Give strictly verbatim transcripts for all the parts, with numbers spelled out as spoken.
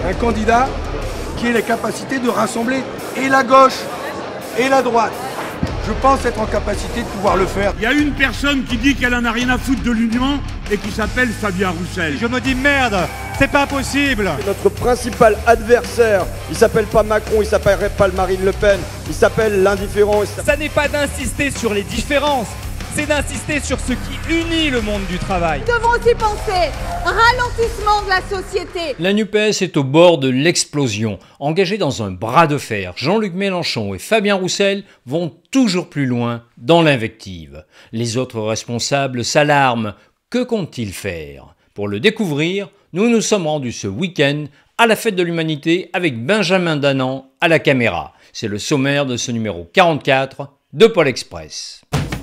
un candidat qui ait la capacité de rassembler et la gauche et la droite. Je pense être en capacité de pouvoir le faire. Il y a une personne qui dit qu'elle en a rien à foutre de l'Union et qui s'appelle Fabien Roussel. Je me dis merde, c'est pas possible. Notre principal adversaire, il s'appelle pas Macron, il s'appellerait pas Marine Le Pen, il s'appelle l'indifférent. Ça n'est pas d'insister sur les différences, c'est d'insister sur ce qui unit le monde du travail. Nous devons aussi penser ralentissement de la société. La NUPES est au bord de l'explosion. Engagés dans un bras de fer, Jean-Luc Mélenchon et Fabien Roussel vont toujours plus loin dans l'invective. Les autres responsables s'alarment. Que comptent-ils faire? Pour le découvrir, nous nous sommes rendus ce week-end à la Fête de l'Humanité avec Benjamin Danan à la caméra. C'est le sommaire de ce numéro quarante-quatre de Pôle Express.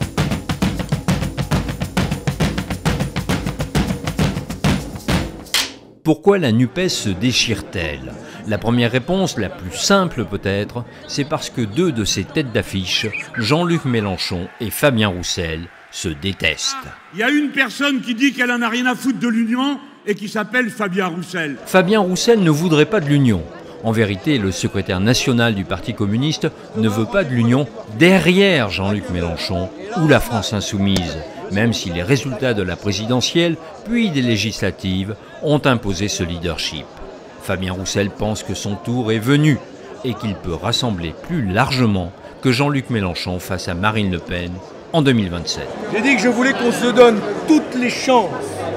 Pourquoi la NUPES se déchire-t-elle? La première réponse, la plus simple peut-être, c'est parce que deux de ses têtes d'affiche, Jean-Luc Mélenchon et Fabien Roussel, se détestent. Il y a une personne qui dit qu'elle en a rien à foutre de l'Union et qui s'appelle Fabien Roussel. Fabien Roussel ne voudrait pas de l'Union. En vérité, le secrétaire national du Parti communiste ne veut pas de l'Union derrière Jean-Luc Mélenchon ou la France insoumise, même si les résultats de la présidentielle, puis des législatives, ont imposé ce leadership. Fabien Roussel pense que son tour est venu et qu'il peut rassembler plus largement que Jean-Luc Mélenchon face à Marine Le Pen en deux mille vingt-sept. J'ai dit que je voulais qu'on se donne toutes les chances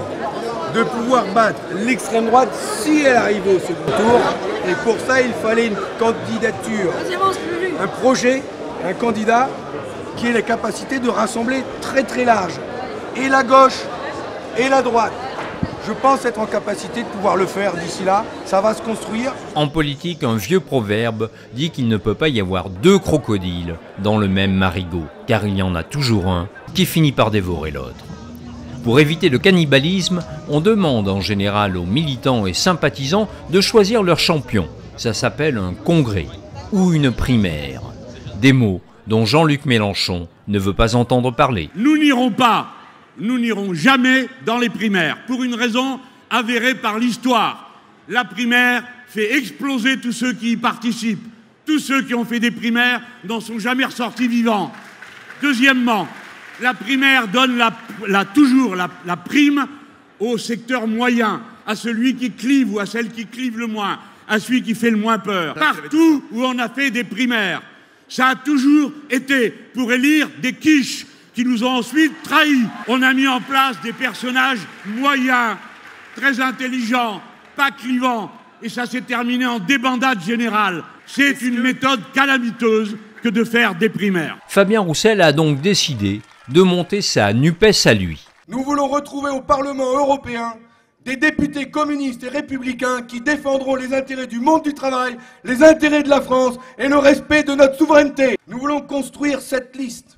de pouvoir battre l'extrême droite si elle arrivait au second tour. Et pour ça, il fallait une candidature, un projet, un candidat qui ait la capacité de rassembler très très large, et la gauche et la droite. Je pense être en capacité de pouvoir le faire d'ici là, ça va se construire. En politique, un vieux proverbe dit qu'il ne peut pas y avoir deux crocodiles dans le même marigot, car il y en a toujours un qui finit par dévorer l'autre. Pour éviter le cannibalisme, on demande en général aux militants et sympathisants de choisir leur champion. Ça s'appelle un congrès ou une primaire. Des mots dont Jean-Luc Mélenchon ne veut pas entendre parler. Nous n'irons pas, nous n'irons jamais dans les primaires, pour une raison avérée par l'histoire. La primaire fait exploser tous ceux qui y participent. Tous ceux qui ont fait des primaires n'en sont jamais ressortis vivants. Deuxièmement, la primaire donne la, la, toujours la, la prime au secteur moyen, à celui qui clive ou à celle qui clive le moins, à celui qui fait le moins peur. Partout où on a fait des primaires, ça a toujours été pour élire des quiches qui nous ont ensuite trahis. On a mis en place des personnages moyens, très intelligents, pas clivants, et ça s'est terminé en débandade générale. C'est une méthode calamiteuse que de faire des primaires. Fabien Roussel a donc décidé de monter sa NUPES à lui. Nous voulons retrouver au Parlement européen des députés communistes et républicains qui défendront les intérêts du monde du travail, les intérêts de la France et le respect de notre souveraineté. Nous voulons construire cette liste,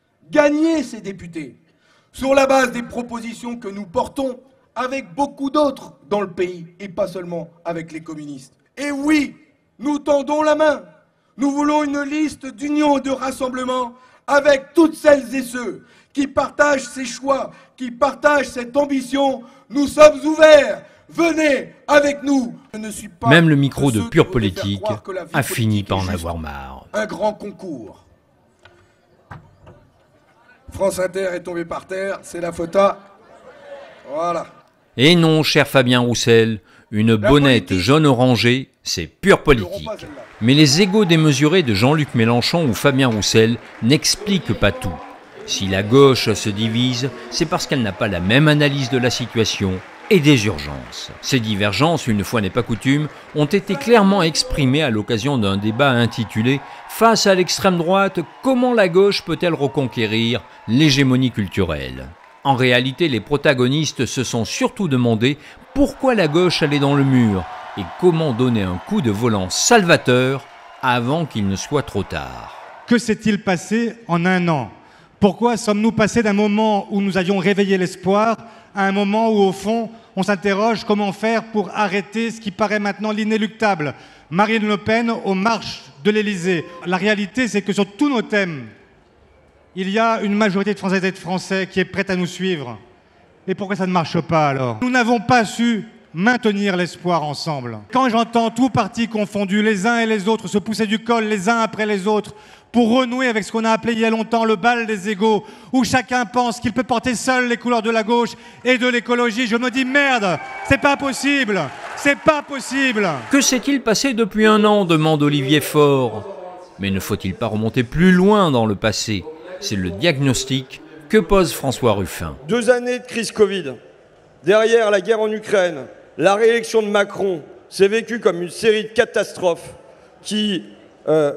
gagner ces députés, sur la base des propositions que nous portons avec beaucoup d'autres dans le pays, et pas seulement avec les communistes. Et oui, nous tendons la main. Nous voulons une liste d'union et de rassemblement avec toutes celles et ceux qui partagent ces choix, qui partagent cette ambition. Nous sommes ouverts. Venez avec nous. Je ne suis pas Même le micro de, de Pure Politique a fini par en avoir marre. Un grand concours. France Inter est tombé par terre, c'est la photo. Voilà. Et non, cher Fabien Roussel, une bonnette jaune-orangé, c'est Pure Politique. Mais les égos démesurés de Jean-Luc Mélenchon ou Fabien Roussel n'expliquent pas tout. Si la gauche se divise, c'est parce qu'elle n'a pas la même analyse de la situation et des urgences. Ces divergences, une fois n'est pas coutume, ont été clairement exprimées à l'occasion d'un débat intitulé « Face à l'extrême droite, comment la gauche peut-elle reconquérir l'hégémonie culturelle ?» En réalité, les protagonistes se sont surtout demandé pourquoi la gauche allait dans le mur et comment donner un coup de volant salvateur avant qu'il ne soit trop tard. Que s'est-il passé en un an? Pourquoi sommes-nous passés d'un moment où nous avions réveillé l'espoir à un moment où, au fond, on s'interroge comment faire pour arrêter ce qui paraît maintenant l'inéluctable? Marine Le Pen aux marches de l'Élysée. La réalité, c'est que sur tous nos thèmes, il y a une majorité de Françaises et de Français qui est prête à nous suivre. Et pourquoi ça ne marche pas alors? Nous n'avons pas su maintenir l'espoir ensemble. Quand j'entends tous partis confondus, les uns et les autres, se pousser du col les uns après les autres, pour renouer avec ce qu'on a appelé il y a longtemps le bal des égaux, où chacun pense qu'il peut porter seul les couleurs de la gauche et de l'écologie, je me dis merde, c'est pas possible, c'est pas possible. Que s'est-il passé depuis un an, demande Olivier Faure. Mais ne faut-il pas remonter plus loin dans le passé? C'est le diagnostic que pose François Ruffin. Deux années de crise Covid, derrière la guerre en Ukraine, la réélection de Macron, c'est vécu comme une série de catastrophes qui euh,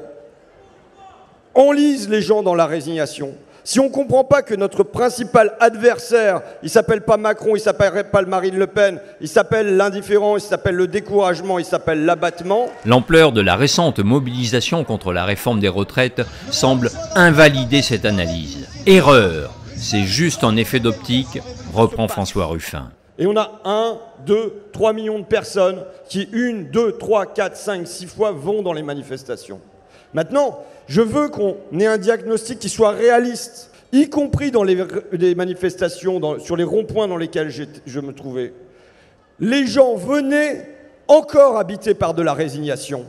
enlisent les gens dans la résignation. Si on ne comprend pas que notre principal adversaire, il ne s'appelle pas Macron, il ne s'appelle pas Marine Le Pen, il s'appelle l'indifférence, il s'appelle le découragement, il s'appelle l'abattement. L'ampleur de la récente mobilisation contre la réforme des retraites semble invalider cette analyse. Erreur, c'est juste un effet d'optique, reprend François Ruffin. Et on a un, deux, trois millions de personnes qui, une, deux, trois, quatre, cinq, six fois vont dans les manifestations. Maintenant, je veux qu'on ait un diagnostic qui soit réaliste, y compris dans les, les manifestations, dans, sur les ronds-points dans lesquels je me trouvais. Les gens venaient encore habités par de la résignation.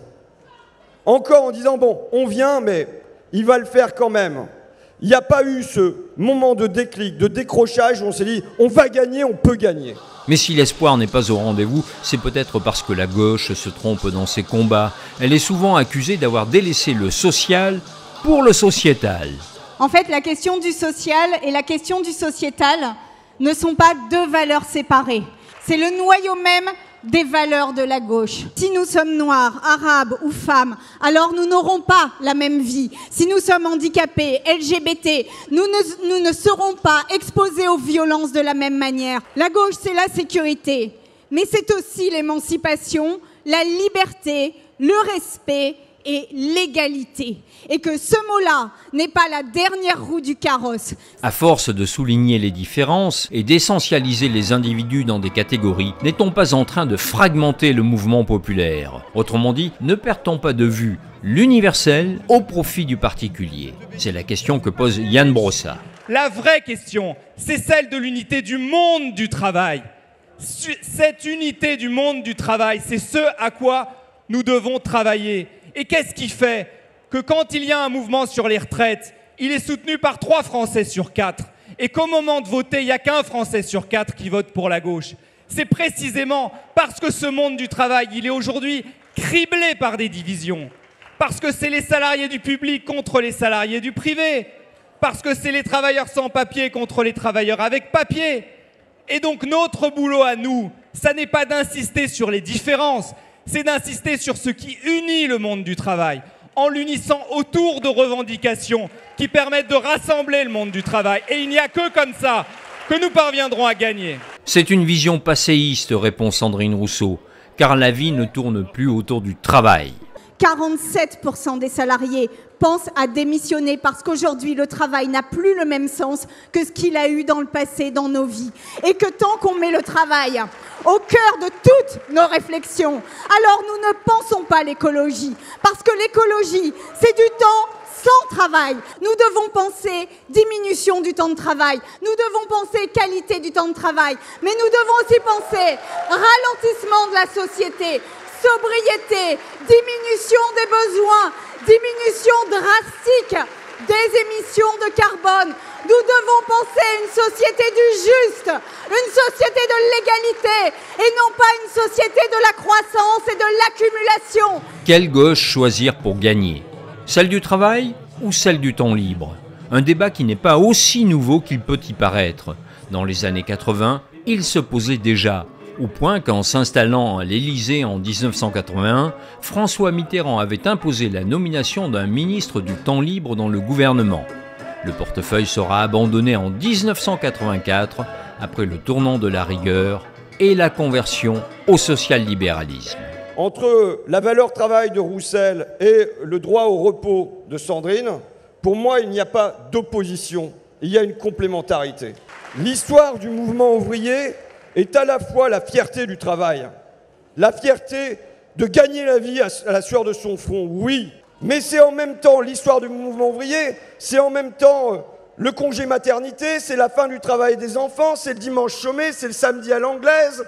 Encore en disant, bon, on vient, mais il va le faire quand même. Il n'y a pas eu ce moment de déclic, de décrochage où on s'est dit « on va gagner, on peut gagner ». Mais si l'espoir n'est pas au rendez-vous, c'est peut-être parce que la gauche se trompe dans ses combats. Elle est souvent accusée d'avoir délaissé le social pour le sociétal. En fait, la question du social et la question du sociétal ne sont pas deux valeurs séparées. C'est le noyau même des valeurs de la gauche. Si nous sommes noirs, arabes ou femmes, alors nous n'aurons pas la même vie. Si nous sommes handicapés, L G B T, nous ne, nous ne serons pas exposés aux violences de la même manière. La gauche, c'est la sécurité, mais c'est aussi l'émancipation, la liberté, le respect et l'égalité. Et que ce mot-là n'est pas la dernière roue du carrosse. À force de souligner les différences et d'essentialiser les individus dans des catégories, n'est-on pas en train de fragmenter le mouvement populaire? Autrement dit, ne perd-on pas de vue l'universel au profit du particulier? C'est la question que pose Yann Brossat. La vraie question, c'est celle de l'unité du monde du travail. Cette unité du monde du travail, c'est ce à quoi nous devons travailler. Et qu'est-ce qui fait que quand il y a un mouvement sur les retraites, il est soutenu par trois Français sur quatre, et qu'au moment de voter, il n'y a qu'un Français sur quatre qui vote pour la gauche? C'est précisément parce que ce monde du travail, il est aujourd'hui criblé par des divisions, parce que c'est les salariés du public contre les salariés du privé, parce que c'est les travailleurs sans papier contre les travailleurs avec papier. Et donc notre boulot à nous, ça n'est pas d'insister sur les différences, c'est d'insister sur ce qui unit le monde du travail, en l'unissant autour de revendications qui permettent de rassembler le monde du travail. Et il n'y a que comme ça que nous parviendrons à gagner. C'est une vision passéiste, répond Sandrine Rousseau, car la vie ne tourne plus autour du travail. quarante-sept pour cent des salariés pensent à démissionner parce qu'aujourd'hui le travail n'a plus le même sens que ce qu'il a eu dans le passé, dans nos vies. Et que tant qu'on met le travail au cœur de toutes nos réflexions, alors nous ne pensons pas l'écologie. Parce que l'écologie, c'est du temps sans travail. Nous devons penser diminution du temps de travail. Nous devons penser qualité du temps de travail. Mais nous devons aussi penser ralentissement de la société, sobriété, diminution des besoins, diminution drastique des émissions de carbone. Nous devons penser une société du juste, une société de l'égalité et non pas une société de la croissance et de l'accumulation. Quelle gauche choisir pour gagner? Celle du travail ou celle du temps libre? Un débat qui n'est pas aussi nouveau qu'il peut y paraître. Dans les années quatre-vingt, il se posait déjà. Au point qu'en s'installant à l'Élysée en mille neuf cent quatre-vingt-un, François Mitterrand avait imposé la nomination d'un ministre du temps libre dans le gouvernement. Le portefeuille sera abandonné en mille neuf cent quatre-vingt-quatre, après le tournant de la rigueur et la conversion au social-libéralisme. Entre la valeur travail de Roussel et le droit au repos de Sandrine, pour moi, il n'y a pas d'opposition, il y a une complémentarité. L'histoire du mouvement ouvrier est à la fois la fierté du travail, la fierté de gagner la vie à la sueur de son front, oui, mais c'est en même temps l'histoire du mouvement ouvrier, c'est en même temps le congé maternité, c'est la fin du travail des enfants, c'est le dimanche chômé, c'est le samedi à l'anglaise,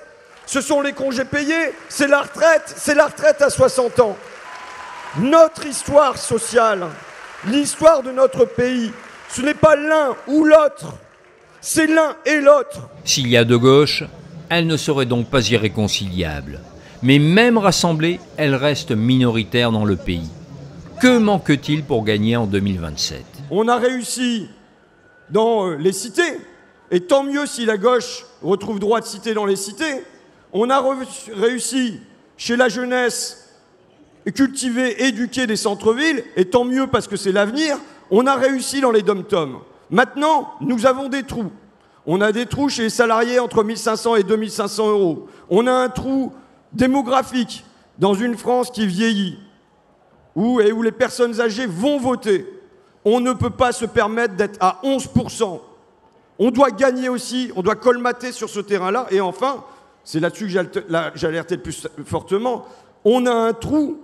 ce sont les congés payés, c'est la retraite, c'est la retraite à soixante ans. Notre histoire sociale, l'histoire de notre pays, ce n'est pas l'un ou l'autre, c'est l'un et l'autre. S'il y a deux gauches, elle ne serait donc pas irréconciliable. Mais même rassemblée, elle reste minoritaire dans le pays. Que manque-t-il pour gagner en deux mille vingt-sept? On a réussi dans les cités, et tant mieux si la gauche retrouve droit de cité dans les cités. On a réussi chez la jeunesse, cultiver, éduquer des centres-villes, et tant mieux parce que c'est l'avenir. On a réussi dans les dom-toms. Maintenant, nous avons des trous. On a des trous chez les salariés entre mille cinq cents et deux mille cinq cents euros. On a un trou démographique dans une France qui vieillit, où, et où les personnes âgées vont voter. On ne peut pas se permettre d'être à onze pour cent. On doit gagner aussi, on doit colmater sur ce terrain-là. Et enfin, c'est là-dessus que j'ai alerté le plus fortement, on a un trou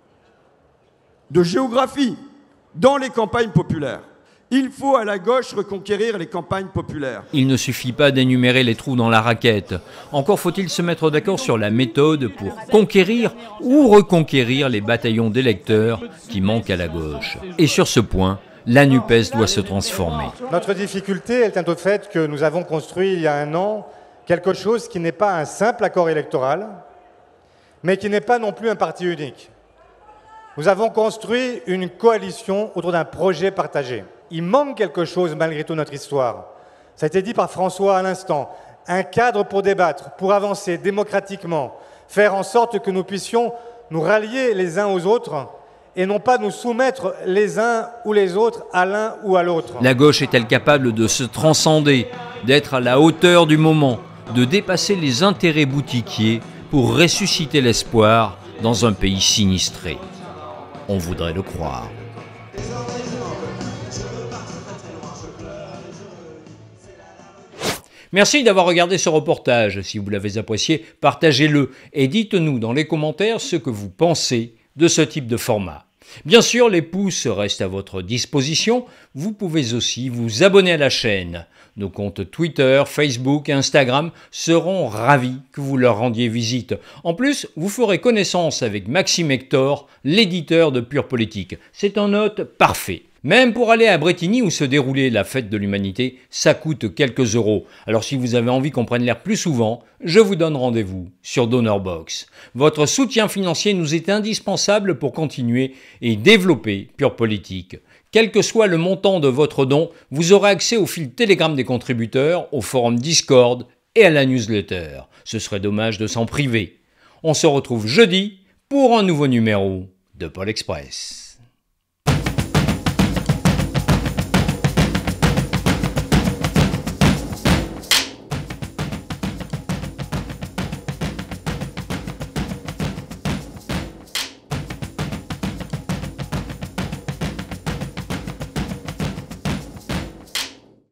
de géographie dans les campagnes populaires. Il faut à la gauche reconquérir les campagnes populaires. Il ne suffit pas d'énumérer les trous dans la raquette. Encore faut-il se mettre d'accord sur la méthode pour conquérir ou reconquérir les bataillons d'électeurs qui manquent à la gauche. Et sur ce point, la NUPES doit se transformer. Notre difficulté, elle tient au fait que nous avons construit il y a un an quelque chose qui n'est pas un simple accord électoral, mais qui n'est pas non plus un parti unique. Nous avons construit une coalition autour d'un projet partagé. Il manque quelque chose malgré tout notre histoire. Ça a été dit par François à l'instant. Un cadre pour débattre, pour avancer démocratiquement, faire en sorte que nous puissions nous rallier les uns aux autres et non pas nous soumettre les uns ou les autres à l'un ou à l'autre. La gauche est-elle capable de se transcender, d'être à la hauteur du moment, de dépasser les intérêts boutiquiers pour ressusciter l'espoir dans un pays sinistré? On voudrait le croire. Merci d'avoir regardé ce reportage. Si vous l'avez apprécié, partagez-le et dites-nous dans les commentaires ce que vous pensez de ce type de format. Bien sûr, les pouces restent à votre disposition. Vous pouvez aussi vous abonner à la chaîne. Nos comptes Twitter, Facebook et Instagram seront ravis que vous leur rendiez visite. En plus, vous ferez connaissance avec Maxime Hector, l'éditeur de Pure Politique. C'est un hôte parfait. Même pour aller à Brétigny où se déroulait la fête de l'humanité, ça coûte quelques euros. Alors si vous avez envie qu'on prenne l'air plus souvent, je vous donne rendez-vous sur DonorBox. Votre soutien financier nous est indispensable pour continuer et développer Pure Politique. Quel que soit le montant de votre don, vous aurez accès au fil Telegram des contributeurs, au forum Discord et à la newsletter. Ce serait dommage de s'en priver. On se retrouve jeudi pour un nouveau numéro de Pôle Express.